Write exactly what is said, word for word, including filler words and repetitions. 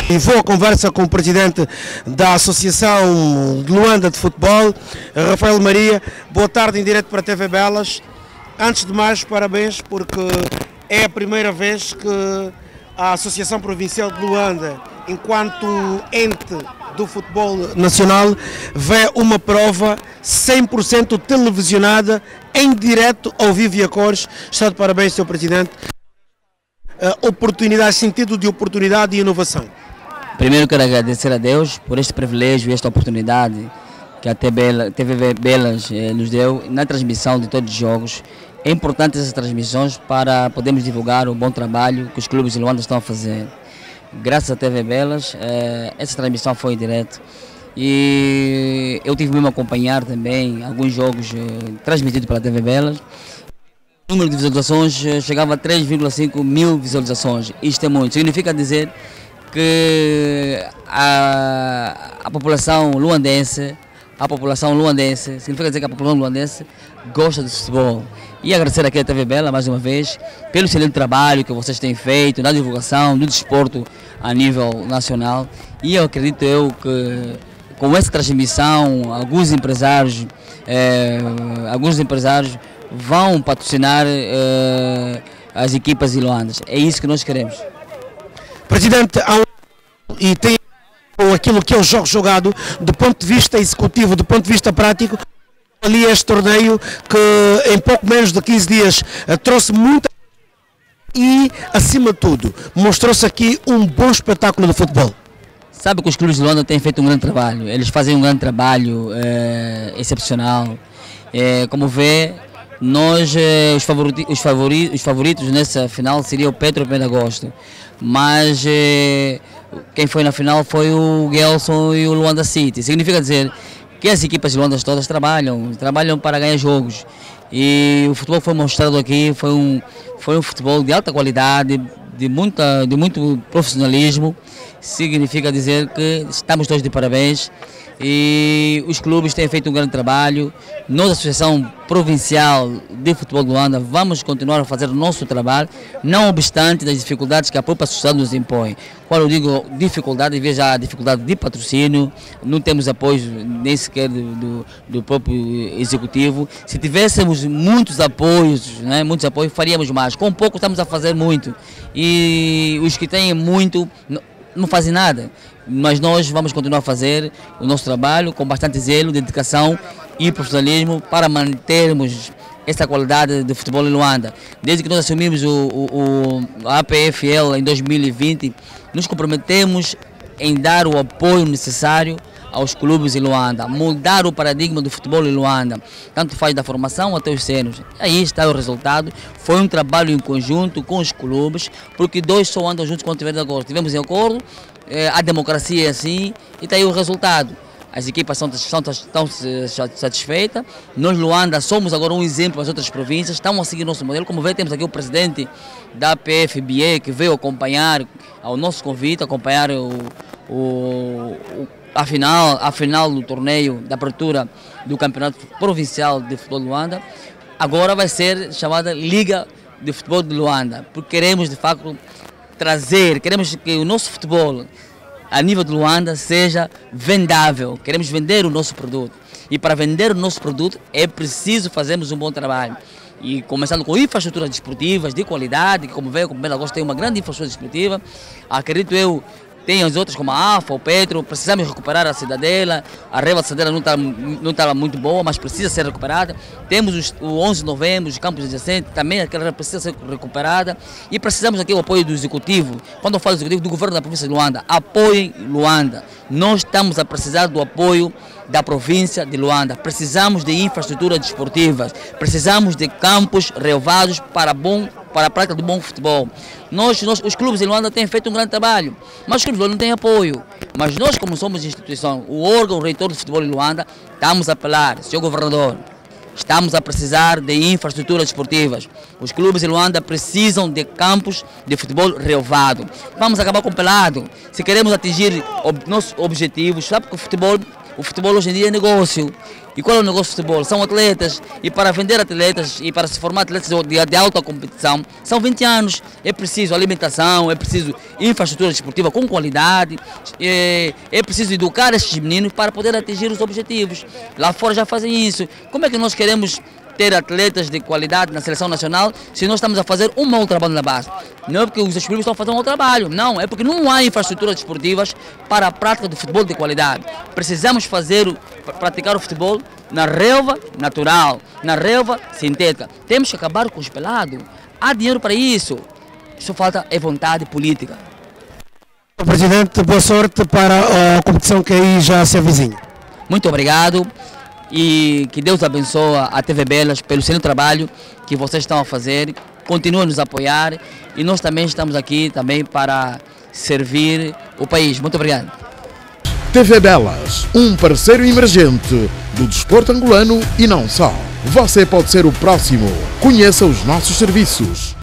E vou a conversa com o presidente da Associação de Luanda de Futebol, Rafael Maria. Boa tarde, em direto para a T V Belas. Antes de mais, parabéns, porque é a primeira vez que a Associação Provincial de Luanda, enquanto ente do futebol nacional, vê uma prova cem por cento televisionada, em direto, ao vivo e a cores. Está de parabéns, senhor Presidente. Uh, oportunidade, sentido de oportunidade e inovação. Primeiro quero agradecer a Deus por este privilégio e esta oportunidade que a T V Belas eh, nos deu na transmissão de todos os jogos. É importante essas transmissões para podermos divulgar o bom trabalho que os clubes de Luanda estão a fazer. Graças à T V Belas, eh, essa transmissão foi em direto e eu tive mesmo a acompanhar também alguns jogos eh, transmitidos pela T V Belas. O número de visualizações eh, chegava a três vírgula cinco mil visualizações. Isto é muito. Significa dizer que a, a população luandense, a população luandense, significa dizer que a população luandense gosta de futebol. E agradecer aqui a T V Bela mais uma vez pelo excelente trabalho que vocês têm feito na divulgação do desporto a nível nacional. E eu acredito eu que com essa transmissão alguns empresários, eh, alguns empresários vão patrocinar eh, as equipas de Luanda. É isso que nós queremos. Presidente, há um... e tem aquilo que é o jogo jogado do ponto de vista executivo, do ponto de vista prático, ali este torneio que em pouco menos de quinze dias trouxe muita e, acima de tudo, mostrou-se aqui um bom espetáculo de futebol. Sabe que os clubes de Luanda têm feito um grande trabalho, eles fazem um grande trabalho é, excepcional. É, como vê, nós, é, os, favoriti os, favori os favoritos nessa final seria o Petro Pendagosto, mas é, quem foi na final foi o Gelson e o Luanda City. Significa dizer que as equipas de Luanda todas trabalham, trabalham para ganhar jogos. E o futebol que foi mostrado aqui foi um, foi um futebol de alta qualidade, de, muita, de muito profissionalismo. Significa dizer que estamos todos de parabéns. E os clubes têm feito um grande trabalho. Nós, a Associação Provincial de Futebol de Luanda, vamos continuar a fazer o nosso trabalho, não obstante das dificuldades que a própria associação nos impõe. Quando eu digo dificuldade, veja a dificuldade de patrocínio, não temos apoio nem sequer do, do, do próprio executivo. Se tivéssemos muitos apoios, né, muitos apoios, faríamos mais. Com pouco estamos a fazer muito. E os que têm muito não fazem nada. Mas nós vamos continuar a fazer o nosso trabalho com bastante zelo, dedicação e profissionalismo para mantermos essa qualidade de futebol em Luanda. Desde que nós assumimos o, o, o A P F L em dois mil e vinte, nos comprometemos em dar o apoio necessário aos clubes em Luanda, mudar o paradigma do futebol em Luanda, tanto faz da formação até os sêniores. Aí está o resultado. Foi um trabalho em conjunto com os clubes, porque dois só andam juntos quando tiverem de acordo. Tivemos em acordo, eh, a democracia é assim, e está aí o resultado. As equipas são, são, estão satisfeitas. Nós, Luanda, somos agora um exemplo para as outras províncias, estamos a seguir nosso modelo. Como vê, temos aqui o presidente da A P F B E, que veio acompanhar, ao nosso convite, acompanhar o, o, o A final, a final do torneio da abertura do Campeonato Provincial de Futebol de Luanda. Agora vai ser chamada Liga de Futebol de Luanda, porque queremos de facto trazer, queremos que o nosso futebol a nível de Luanda seja vendável, queremos vender o nosso produto. E para vender o nosso produto é preciso fazermos um bom trabalho. E começando com infraestruturas desportivas de qualidade, que como veio, como bem agora tem uma grande infraestrutura desportiva, acredito eu. Tem as outras como a AFA, o Petro, precisamos recuperar a Cidadela, a Reva da Cidadela não está não tá muito boa, mas precisa ser recuperada. Temos os, o onze de novembro, os campos adjacentes, também aquela precisa ser recuperada. E precisamos aqui do apoio do Executivo. Quando eu falo do Executivo, do Governo da Província de Luanda, apoiem Luanda. Nós estamos a precisar do apoio da província de Luanda. Precisamos de infraestruturas desportivas, precisamos de campos relevados para bom para a prática do bom futebol. Nós, nós, os clubes em Luanda têm feito um grande trabalho, mas os clubes não têm apoio. Mas nós, como somos instituição, o órgão o reitor do futebol em Luanda, estamos a apelar, senhor governador, estamos a precisar de infraestruturas esportivas. Os clubes em Luanda precisam de campos de futebol relevado. Vamos acabar com o pelado. Se queremos atingir ob nossos objetivos, sabe que o futebol O futebol hoje em dia é negócio. E qual é o negócio do futebol? São atletas. E para vender atletas e para se formar atletas de, de alta competição, são vinte anos. É preciso alimentação, é preciso infraestrutura desportiva com qualidade, é, é preciso educar esses meninos para poder atingir os objetivos. Lá fora já fazem isso. Como é que nós queremos ter atletas de qualidade na seleção nacional se nós estamos a fazer um mau trabalho na base? Não é porque os ex-clubes estão a fazer um mau trabalho, não, é porque não há infraestruturas desportivas para a prática do futebol de qualidade. Precisamos fazer, praticar o futebol na relva natural, na relva sintética. Temos que acabar com os pelados. Há dinheiro para isso. Só falta é vontade política. Presidente, boa sorte para a competição que aí já se avizinha. Muito obrigado. E que Deus abençoe a T V Belas pelo seu trabalho que vocês estão a fazer. Continuem a nos apoiar e nós também estamos aqui também para servir o país. Muito obrigado. T V Belas, um parceiro emergente do desporto angolano e não só. Você pode ser o próximo. Conheça os nossos serviços.